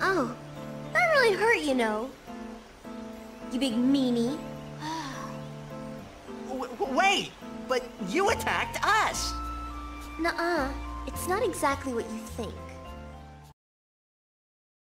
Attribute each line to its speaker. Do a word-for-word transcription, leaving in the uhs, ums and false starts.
Speaker 1: Oh, that really hurt, you know. You big meanie.
Speaker 2: W wait, but you attacked us!
Speaker 1: Nuh-uh, it's not exactly what you think.